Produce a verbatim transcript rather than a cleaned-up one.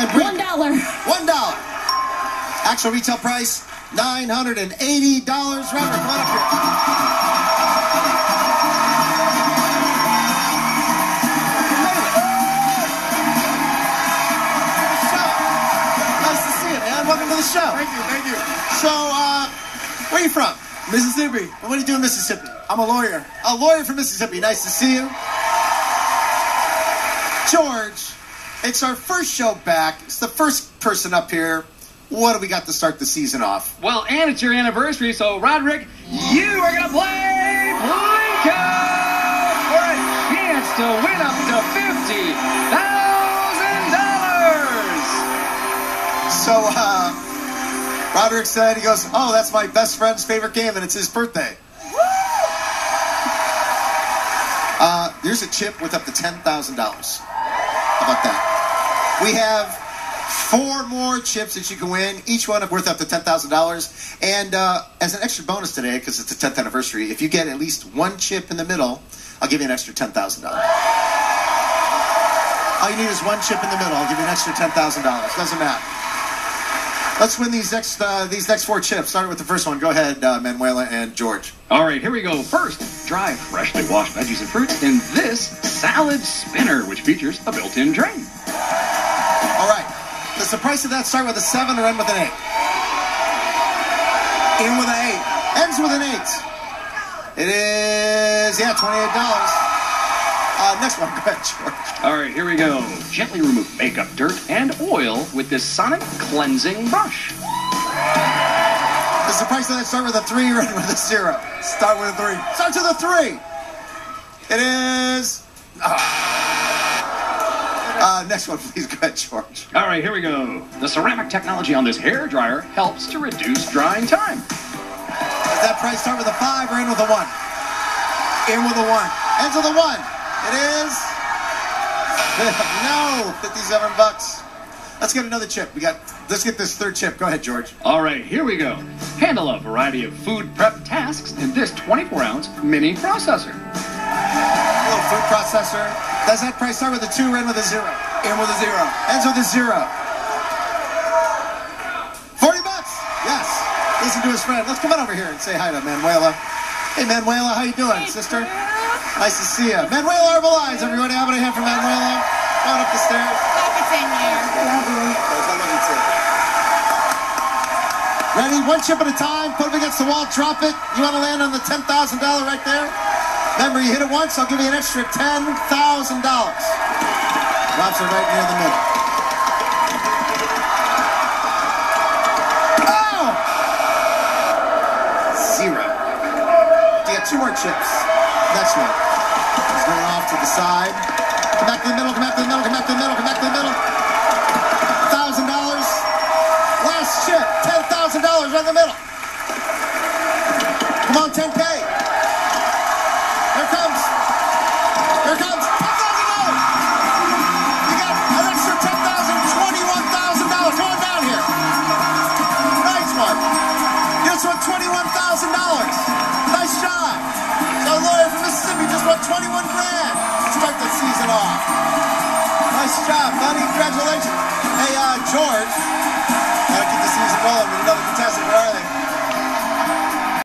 And One dollar. One dollar. Actual retail price, nine hundred eighty dollars. Robert, come on up here. Nice to see you, man. Welcome to the show. Thank you, thank you. So, uh, where are you from? Mississippi. What do you do in Mississippi? I'm a lawyer. A lawyer from Mississippi. Nice to see you. George, it's our first show back. It's the first person up here. What do we got to start the season off? Well, and it's your anniversary, so Roderick, you are going to play Blinko for a chance to win up to fifty thousand dollars. So, uh, Roderick said, he goes, oh, that's my best friend's favorite game, and it's his birthday. Uh, there's a chip with up to ten thousand dollars. How about that? We have four more chips that you can win, each one worth up to ten thousand dollars. And uh, as an extra bonus today, because it's the tenth anniversary, if you get at least one chip in the middle, I'll give you an extra ten thousand dollars. All you need is one chip in the middle. I'll give you an extra ten thousand dollars. Doesn't matter. Let's win these next uh, these next four chips. Starting with the first one. Go ahead, uh, Manuela and George. All right, here we go. First, dry, freshly washed veggies and fruits in this salad spinner, which features a built-in drain. All right. Does the price of that start with a seven or end with an eight? In with an eight. Ends with an eight. It is, yeah, twenty-eight dollars. Uh, next one. Go ahead, George. All right, here we go. Gently remove makeup, dirt, and oil with this Sonic Cleansing Brush. Does the price of that start with a three or end with a zero? Start with a three. Starts with a three. It is... Uh, uh, next one, please. Go ahead, George. All right, here we go. The ceramic technology on this hair dryer helps to reduce drying time. Does that price start with a five or end with a one? In with a one. Ends with a one. It is... No, fifty-seven bucks. Let's get another chip. We got. Let's get this third chip. Go ahead, George. All right, here we go. Handle a variety of food prep tasks in this twenty-four ounce mini processor. A little food processor. Does that price start with a two or end with a zero? In with a zero. Ends with a zero. Forty bucks. Yes. Listen to his friend. Let's come on over here and say hi to Manuela. Hey, Manuela, how you doing, hey, sister? Nice to see you. Manuela Herbalize, everybody. How about a hand for Manuela? Going up the stairs. Happy same year. Ready? One chip at a time. Put them against the wall. Drop it. You want to land on the ten thousand dollars right there? Remember, you hit it once, I'll give you an extra ten thousand dollars. Drops it right near the middle. Oh! Zero. You got two more chips. Next one. It's going off to the side. Come back to the middle, come back to the middle, come back to the middle, come back to the middle. one thousand dollars. Last chip, ten thousand dollars right in the middle. Come on, ten K. Here comes. Here comes. ten thousand dollars. You got an extra ten thousand dollars, twenty-one thousand dollars. Come on down here. Nice one. You just won twenty-one thousand dollars. Nice job. So a lawyer from Mississippi just won twenty-one grand. Start the season off. Nice job, buddy. Congratulations. Hey, uh, George. Gotta keep the season rolling with another contestant. Where are they?